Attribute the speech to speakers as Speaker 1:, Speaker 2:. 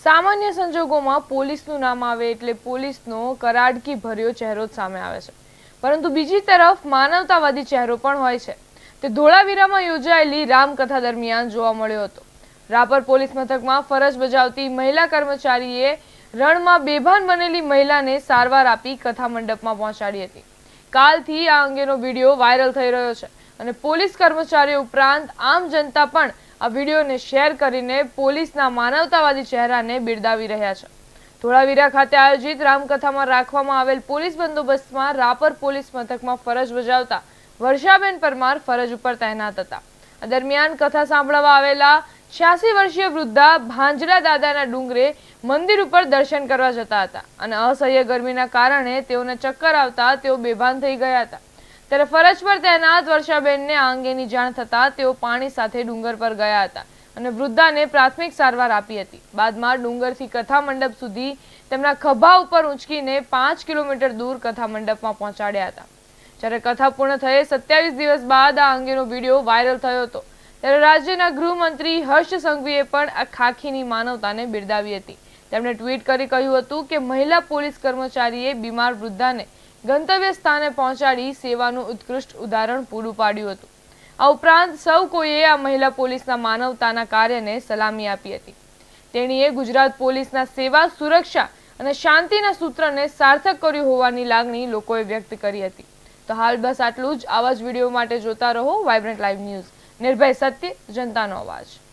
Speaker 1: સામાન્ય સંજોગોમાં પોલીસનું નામ આવે એટલે પોલીસનો કરાડકી ભર્યો ચહેરો સામે આવે છે, પરંતુ બીજી તરફ માનવતાવાદી ચહેરો પણ હોય છે। તે ધોળાવીરામાં યોજાયેલી રામકથા દરમિયાન જોવા મળ્યો હતો। રાપર પોલીસ મથકમાં ફરજ બજાવતી મહિલા કર્મચારીએ રણમાં બેભાન બનેલી મહિલાને સારવાર આપી કથા મંડપમાં પહોંચાડી હતી। કાલથી આ અંગેનો વિડીયો વાયરલ થઈ રહ્યો છે અને પોલીસ કર્મચારીઓ ઉપરાંત આમ જનતા પણ આ વિડીયોને શેર કરીને પોલીસના માનવતાવાદી ચહેરાને બિરદાવી રહ્યા છે। ધોળાવીરા ખાતે આયોજિત રામકથામાં રાખવામાં આવેલ પોલીસ બંદોબસ્તમાં રાપર પોલીસ મથકમાં ફરજ બજાવતા વર્ષાબેન પરમાર ફરજ ઉપર તૈનાત હતા। આ દરમિયાન કથા સાંભળવા આવેલા 86 વર્ષીય વૃદ્ધા ભાંજડા દાદાના ડુંગરે મંદિર ઉપર દર્શન કરવા જતા હતા અને અસહ્ય ગરમીના કારણે તેઓને ચક્કર આવતા તેઓ બેભાન થઈ ગયા હતા। ત્યારે ફરજ પર તૈનાત વર્ષાબેનને આ અંગેની જાણ થતા તેઓ પાણી સાથે ડુંગર પર ગયા હતા અને વૃદ્ધાને પ્રાથમિક સારવાર આપી હતી। બાદમાં ડુંગરથી કથા મંડપ સુધી તેમના ખભા ઉપર ઊંચકીને 5 કિલોમીટર દૂર કથા મંડપમાં પહોંચાડ્યા હતા। જ્યારે કથા પૂર્ણ થયે 27 દિવસ બાદ આ અંગેનો વિડીયો વાયરલ થયો હતો ત્યારે રાજ્યના ગૃહમંત્રી હર્ષ સંઘવીએ પણ આ ખાખીની માનવતાને બિરદાવી હતી। તેમણે ટ્વીટ કરી કહ્યું હતું કે મહિલા પોલીસ કર્મચારીએ બીમાર વૃદ્ધાને ગંતવ્ય સ્થાને પહોંચાડી સેવાનું ઉત્કૃષ્ટ ઉદાહરણ પૂરું પાડ્યું હતું। આ ઉપરાંત સૌ કોઈએ આ મહિલા પોલીસના માનવતાના કાર્યને સલામી આપી હતી। તેણીએ ગુજરાત પોલીસના સેવા, સુરક્ષા અને શાંતિના સૂત્રને સાર્થક કર્યું હોવાની લાગણી લોકોએ વ્યક્ત કરી હતી। તો હાલ બસ આટલું જ। આવા જ વિડીયો માટે જોતા રહો વાઇબ્રન્ટ લાઈવ ન્યૂઝ। નિર્ભય સત્ય, જનતાનો અવાજ।